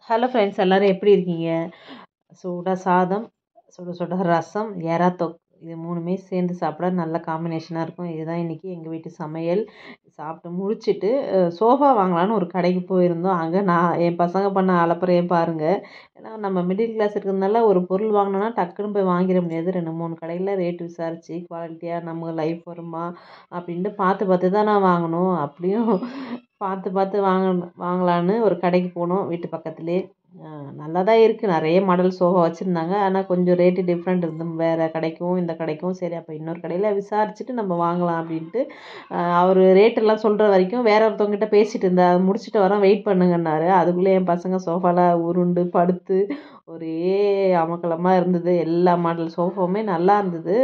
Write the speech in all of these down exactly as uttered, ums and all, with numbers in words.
Hello friends, எல்லோரும் எப்படி இருக்கீங்க? சூடாக சாதம், சுட சுட ரசம், எறா தொக்கு, இது மூணுமே சேர்ந்து சாப்பிட நல்ல காம்பினேஷனாக இருக்கும். இதுதான் இன்றைக்கி எங்கள் வீட்டு சமையல். சாப்பிட்டு முடிச்சுட்டு சோஃபா வாங்கலான்னு ஒரு கடைக்கு போயிருந்தோம். அங்கே நான் என் பசங்க பண்ண அலப்பறையே பாருங்கள். ஏன்னா நம்ம மிடில் கிளாஸ் இருக்கிறதுனால ஒரு பொருள் வாங்கினோன்னா டக்குன்னு போய் வாங்கிட முடியாது. ரெண்டு மூணு கடையில் ரேட் விசாரித்து குவாலிட்டியாக நம்ம லைஃப் வருமா அப்படின்ட்டு பார்த்து பார்த்து தான் நான் வாங்கணும். அப்படியும் பார்த்து பார்த்து வாங்க வாங்கலான்னு ஒரு கடைக்கு போனோம் வீட்டு பக்கத்துலேயே. நல்லா தான் இருக்குது, நிறைய மாடல் சோஃபா வச்சுருந்தாங்க. ஆனால் கொஞ்சம் ரேட்டு டிஃப்ரெண்ட் இருந்தது வேறு கடைக்கும் இந்த கடைக்கும். சரி, அப்போ இன்னொரு கடையில் விசாரிச்சுட்டு நம்ம வாங்கலாம் அப்படின்ட்டு அவர் ரேட்டெல்லாம் சொல்கிற வரைக்கும் வேற ஒருத்தவங்ககிட்ட பேசிகிட்டு இருந்தார். அதை முடிச்சுட்டு வரோம், வெயிட் பண்ணுங்கன்னாரு. அதுக்குள்ளே என் பசங்க சோஃபாவில் உருண்டு படுத்து ஒரே அமக்கலமாக இருந்தது. எல்லா மாடல் சோஃபாவுமே நல்லா இருந்தது.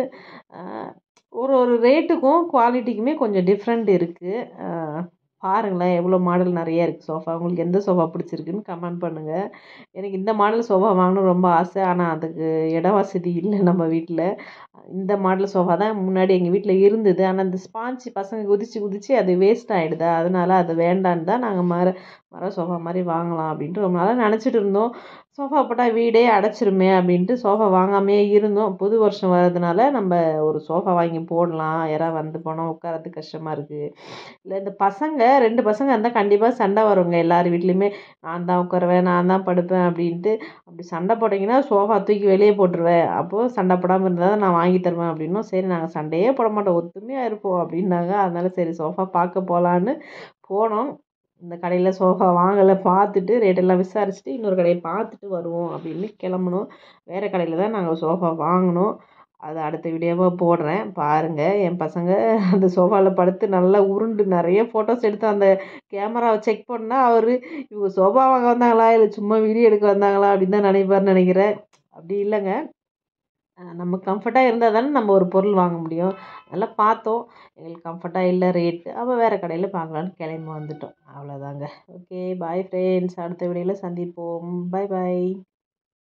ஒரு ஒரு ரேட்டுக்கும் குவாலிட்டிக்குமே கொஞ்சம் டிஃப்ரெண்ட் இருக்குது. பாருங்களேன், எவ்வளோ மாடல் நிறைய இருக்குது சோஃபா. உங்களுக்கு எந்த சோஃபா பிடிச்சிருக்குன்னு கமெண்ட் பண்ணுங்கள். எனக்கு இந்த மாடல் சோஃபா வாங்கணும்னு ரொம்ப ஆசை. ஆனால் அதுக்கு இட வசதி இல்லை நம்ம வீட்டில். இந்த மாடல் சோஃபா தான் முன்னாடி எங்கள் வீட்டில் இருந்தது. ஆனால் இந்த ஸ்பாஞ்சு பசங்க குதித்து குதித்து அது வேஸ்ட் ஆகிடுது. அதனால் அது வேண்டான்னு தான் நாங்கள் மர மர சோஃபா மாதிரி வாங்கலாம் அப்படின்ட்டு ரொம்ப நாளாக நினச்சிட்டு இருந்தோம். சோஃபா போட்டால் வீடே அடைச்சிருமே அப்படின்ட்டு சோஃபா வாங்காமே இருந்தோம். புது வருஷம் வர்றதுனால நம்ம ஒரு சோஃபா வாங்கி போடலாம், யாராவது வந்து போனால் உட்காரத்துக்கு கஷ்டமாக இருக்குது. இல்லை, இந்த பசங்க ரெண்டு பசங்க இருந்தால் கண்டிப்பாக சண்டை வருங்க எல்லார் வீட்லேயுமே. நான் தான் உட்காருவேன், நான் தான் படுப்பேன் அப்படின்ட்டு. அப்படி சண்டை போட்டிங்கன்னா சோஃபா தூக்கி வெளியே போட்டுருவேன். அப்போது சண்டை போடாமல் இருந்தால் தான் நான் வாங்கி தருவேன் அப்படின்னும். சரி, நாங்கள் சண்டையே போட மாட்டோம், ஒத்துமையாக இருப்போம் அப்படின்னாங்க. அதனால சரி சோஃபா பார்க்க போகலான்னு போனோம். இந்த கடையில் சோஃபா வாங்கலை, பார்த்துட்டு ரேட்டெல்லாம் விசாரிச்சுட்டு இன்னொரு கடையை பார்த்துட்டு வருவோம் அப்படின்னு கிளம்புனோம். வேறு கடையில் தான் நாங்கள் சோஃபா வாங்கினோம். அதை அடுத்த வீடியோவாக போடுறேன், பாருங்கள். என் பசங்க அந்த சோஃபாவில் படுத்து நல்லா உருண்டு நிறைய ஃபோட்டோஸ் எடுத்து அந்த கேமராவை செக் பண்ணால் அவர் இவங்க சோஃபா வாங்க வந்தாங்களா இல்லை சும்மா வீடியோ எடுக்க வந்தாங்களா அப்படின்னு தான் நினைப்பாருன்னு நினைக்கிறேன். அப்படி இல்லைங்க, நம்ம கம்ஃபர்ட்டாக இருந்தால் தானே நம்ம ஒரு பொருள் வாங்க முடியும். அதெல்லாம் பார்த்தோம், எங்களுக்கு கம்ஃபர்ட்டாக இல்லை ரேட்டு. அப்போ வேறு கடையில் பார்க்கலான்னு கிளம்பி வந்துட்டோம். அவ்வளோதாங்க. Okay, bye friends. அடுத்த வீடியோவில் சந்திப்போம். பாய் பாய்.